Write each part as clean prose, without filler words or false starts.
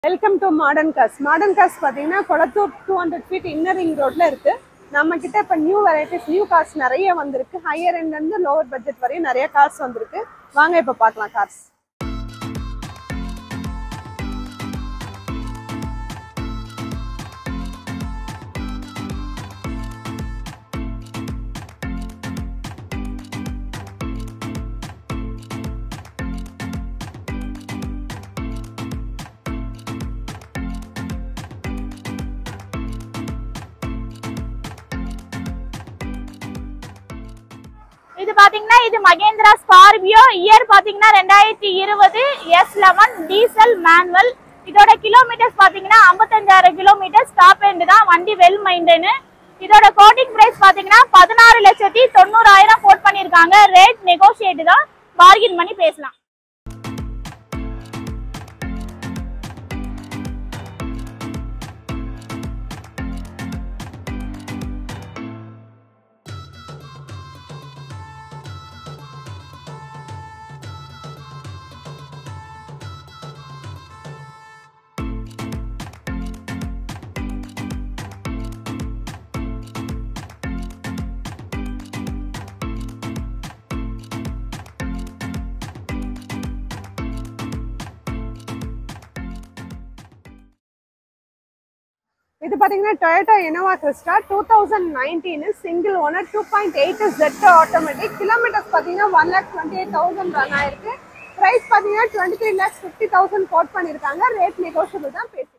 Welcome to modern cars. Modern cars பார்த்தீங்கன்னா Kolathur 200 feet inner ring ரோட்ல இருக்கு. நம்ம கிட்ட இப்போ நியூ வெரைட்டிஸ் நியூ கார்ஸ் நிறைய வந்திருக்கு. ஹையர் எண்ட்ல இருந்து லோவர் பட்ஜெட் வரையும் நிறைய கார்ஸ் வந்திருக்கு. வாங்க இப்போ பார்க்கலாம் கார்ஸ். இது பாத்தீங்கன்னா இது மகேந்திரா ஸ்கார்பியோ இயர் பாத்தீங்கன்னா 2020 S11 டீசல் மேனுவல். இதோட கிலோமீட்டர்ஸ் பாத்தீங்கன்னா 55,000 கிலோமீட்டர். டாப் எண்ட் தான், வண்டி வெல் மெயின்டைன். இதோட கோட்டிங் பிரைஸ் பாத்தீங்கன்னா 16,90,000 கோட் பண்ணிருக்காங்க. ரேட் நெகோஷியேட் தான், பார்கின் பண்ணி பேசலாம். இது பாத்தீங்கன்னா Toyota Innova Crysta 2019 single owner 2.8 Z automatic. Kilometres பாத்தீங்கன்னா 1,28,000 ரன் ஆயிருக்கு. பிரைஸ் பாத்தீங்கன்னா 23,50,000 கோட் பண்ணிருக்காங்க. ரேட் நெகோஷியபிள் தான் பேசி.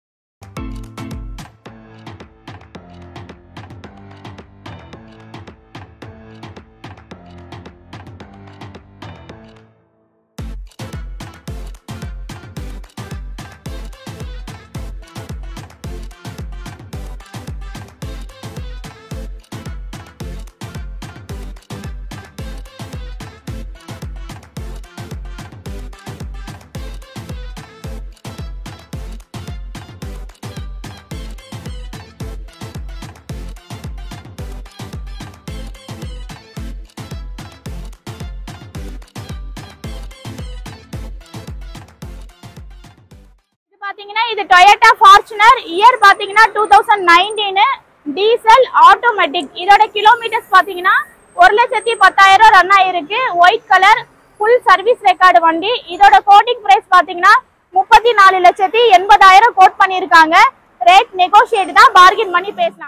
பாத்தீங்கன்னா இது டொயோட்டா ஃபார்ச்சுனர் இயர் பாத்தீங்கன்னா 2019 டீசல் ஆட்டோமேட்டிக். இதோட கிலோமீட்டர்ஸ் பாத்தீங்கன்னா 1,10,000 ரன் ஆயிருக்கு. White colour, full service record வண்டி. இதோட கோட்டிங் பிரைஸ் பாத்தீங்கன்னா 34,80,000 கோட் பண்ணிருக்காங்க. ரேட் நெகோஷியேட் தான், பார்கின் பண்ணி பேசலாம்.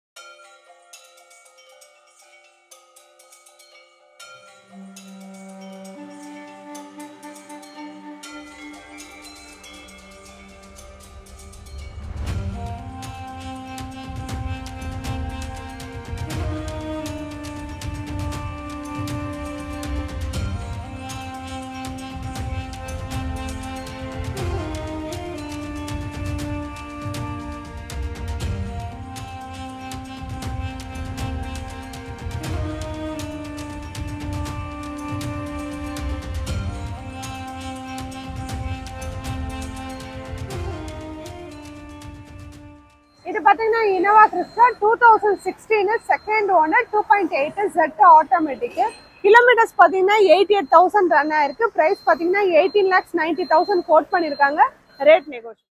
இது பாத்தீங்கன்னா Innova Crysta 2016 second owner 2.8 Z automatic. Kilometres பாத்தீங்கன்னா 88,000 ரன் ஆயிருக்கு. பிரைஸ் பாத்தீங்கன்னா 18,90,000 கோட் பண்ணிருக்காங்க. Rate negotiable.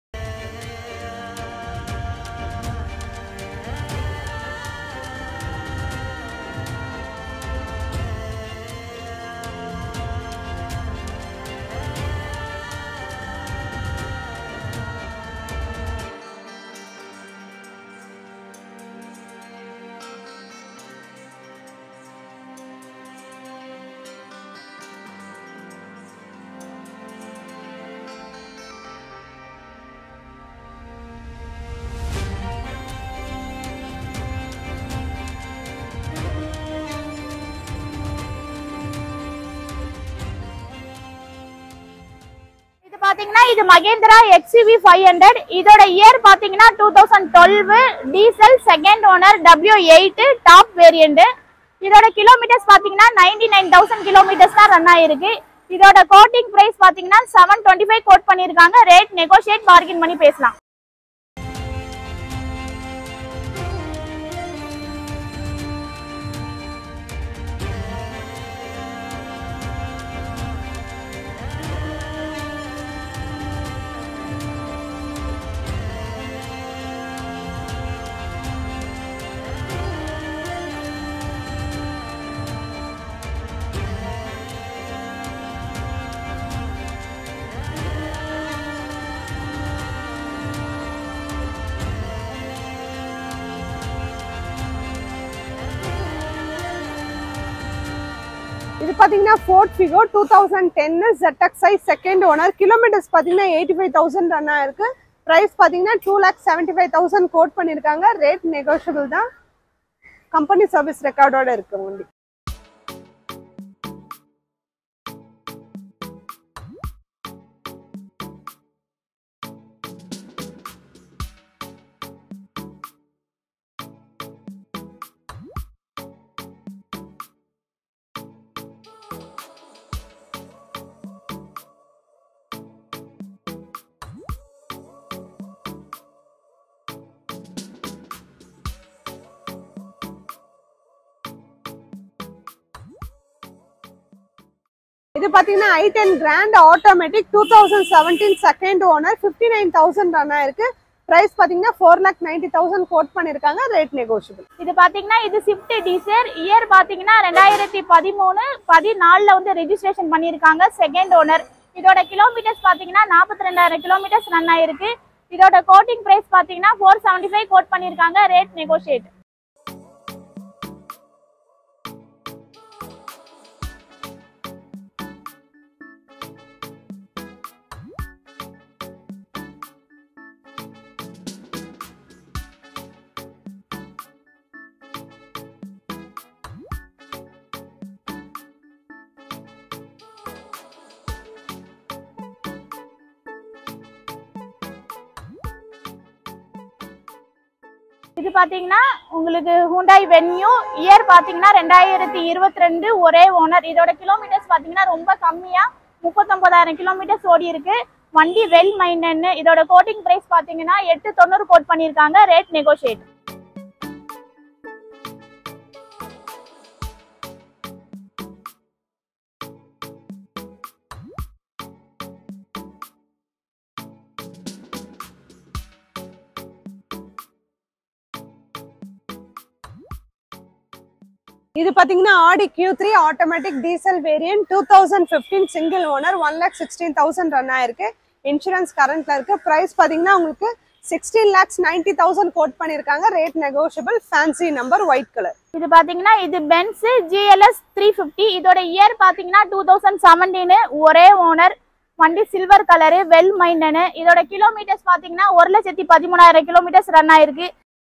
பாத்தீங்கன்னா இது மகேந்திரா XUV 500. இதோட இயர் பாத்தீங்கன்னா 2012 diesel second owner W8 top variant. இதோட கிலோமீட்டர்ஸ் பாத்தீங்கன்னா 99,000 கிலோமீட்டர்ஸ் தான் ரன் ஆயிருக்கு. இதோட கோட்டிங் பிரைஸ் பாத்தீங்கன்னா 725 கோட் பண்ணிருக்காங்க. ரேட் நெகோஷியேட், பார்கின் பண்ணி பேசலாம். பாத்தீங்கன்னா Ford Figo 2010 ZXi second owner. Kilometres பாத்தீங்கன்னா 85,000 ரன் ஆயிருக்கு. பிரைஸ் பாத்தீங்கன்னா 2,75,000 கோட் பண்ணிருக்காங்க. ரேட் நெகோஷியபிள் தான். கம்பெனி சர்வீஸ் ரெக்கார்டோட இருக்கு வண்டி. இது பாத்தீங்கன்னா i10 Grand Automatic 2017 second owner. 59,000 run ஆயிருக்கு. பிரைஸ் பாத்தீங்கன்னா 4,90,000 கோட் பண்ணிருக்காங்க. Rate negotiable. இது பாத்தீங்கன்னா இது ஸ்விஃப்ட் டிசைர். இயர் பாத்தீங்கன்னா 2013 14ல வந்து ரெஜிஸ்ட்ரேஷன் பண்ணிருக்காங்க. Second owner. இதோட கிலோமீட்டர்ஸ் பாத்தீங்கன்னா 42,000 கிலோமீட்டர்ஸ் ரன் ஆயிருக்கு. இதோட கோட்டிங் பிரைஸ் பாத்தீங்கன்னா 475 கோட் பண்ணிருக்காங்க. Rate negotiate. இது பாத்தீங்கன்னா உங்களுக்கு Hyundai Venue. இயர் பாத்தீங்கன்னா 2022 ஒரே ஓனர். இதோட கிலோமீட்டர்ஸ் பாத்தீங்கன்னா ரொம்ப கம்மியா 39,000 கிலோமீட்டர்ஸ் ஓடி இருக்கு. வண்டி வெல் மைண்டன். இதோட கோட்டிங் பிரைஸ் பாத்தீங்கன்னா 890 கோட் பண்ணிருக்காங்க. Rate negotiate. இது பாத்தீங்கன்னா Audi Q3 automatic diesel variant 2015 single owner. 1,16,000 run ஆயிருக்கு. இன்சூரன்ஸ் கரண்ட்ல இருக்கு. பிரைஸ் பாத்தீங்கன்னா உங்களுக்கு 16,90,000 கோட் பண்ணிருக்காங்க. Rate negotiable. Fancy number, white colour. இது பாத்தீங்கன்னா இது Benz GLS 350. இதோட இயர் பாத்தீங்கன்னா 2017 ஒரே ஓனர். வண்டி சில்வர் கலரு, வெல் மைண்டன். இதோட கிலோமீட்டர்ஸ் பாத்தீங்கன்னா 1,13,000 கிலோமீட்டர்ஸ் ரன் ஆயிருக்கு.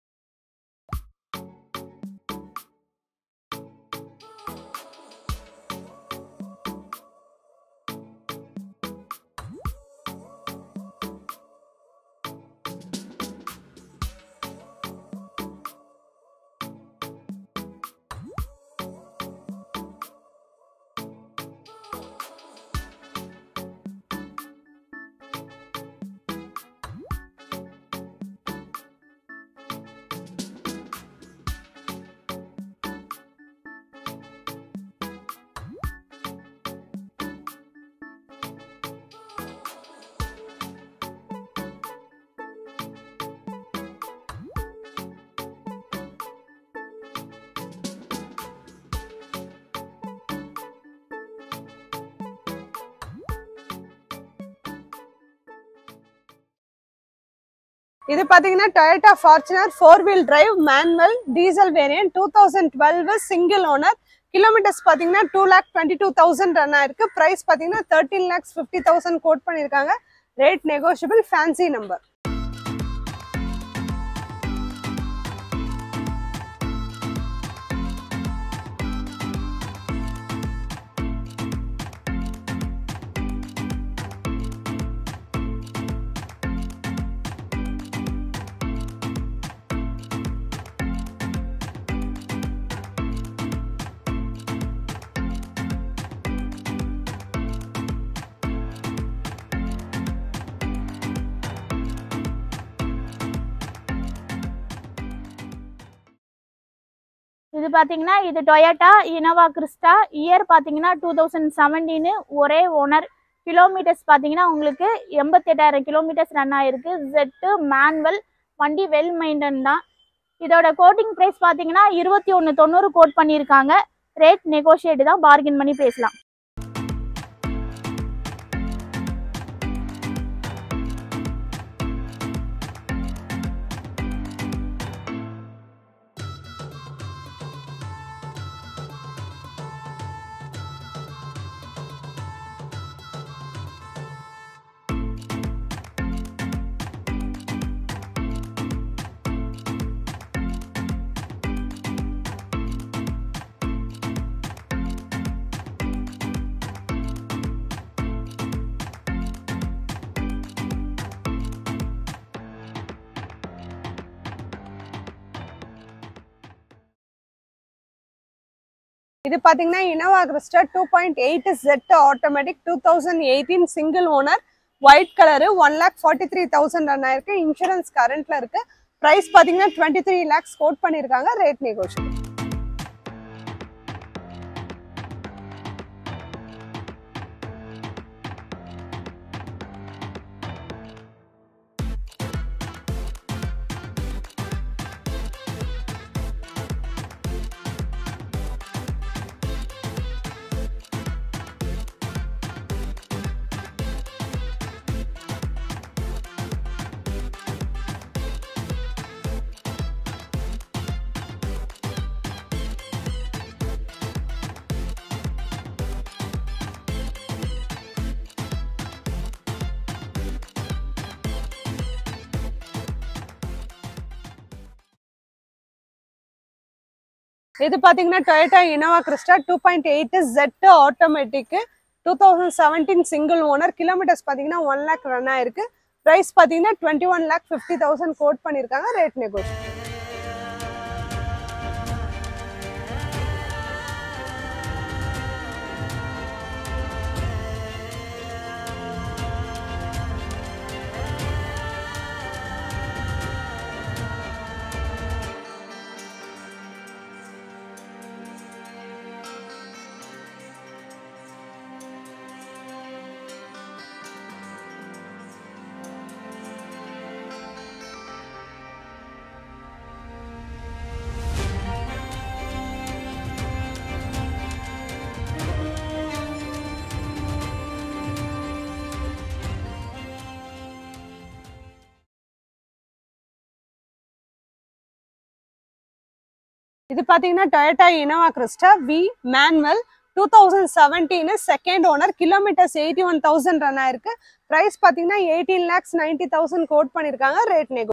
இது பாத்தீங்கன்னா Toyota Fortuner 4-wheel drive manual diesel variant 2012 single owner. Kilometres பாத்தீங்கன்னா 2,22,000 ரன் ஆயிருக்கு. பிரைஸ் பாத்தீங்கன்னா 13,50,000 கோட் பண்ணிருக்காங்க. Rate negotiable. Fancy number. இது பாத்தீங்கன்னா இது Toyota Innova Crista. இயர் பாத்தீங்கன்னா 2017 ஒரே ஓனர். கிலோமீட்டர்ஸ் பாத்தீங்கன்னா உங்களுக்கு 88,000 கிலோமீட்டர்ஸ் ரன் ஆயிருக்கு. Z manual. வண்டி வெல் மைண்டன் தான். இதோட கோட்டிங் பிரைஸ் பாத்தீங்கன்னா 2190 கோட் பண்ணிருக்காங்க. ரேட் நெகோஷியேட் தான். பார்கெயின் பண்ணி பேசலாம். இது பாத்தீங்கன்னா Innova Crysta 2.8 Z automatic 2018 single owner white colour 1,43,000 run ஆயிருக்கு. இன்சூரன்ஸ் கரண்ட்ல இருக்கு. பிரைஸ் பாத்தீங்கன்னா 23 lakhs கோட் பண்ணிருக்காங்க. Rate negotiable. இது பாத்தீங்கன்னா Toyota Innova Crysta 2.8 Z automatic 2017 single owner. Kilometres பாத்தீங்கன்னா 1 lakh ரன் ஆயிருக்கு. பிரைஸ் பாத்தீங்கன்னா 21,50,000 கோட் பண்ணிருக்காங்க. Rate negotiable. இது பாத்தீங்கன்னா Toyota Innova Crysta V manual 2017 second owner. Kilometres 81,000 run ஆயிருக்கு. பிரைஸ் பாத்தீங்கன்னா 18,90,000 கோட் பண்ணிருக்காங்க. ரேட் நெகோ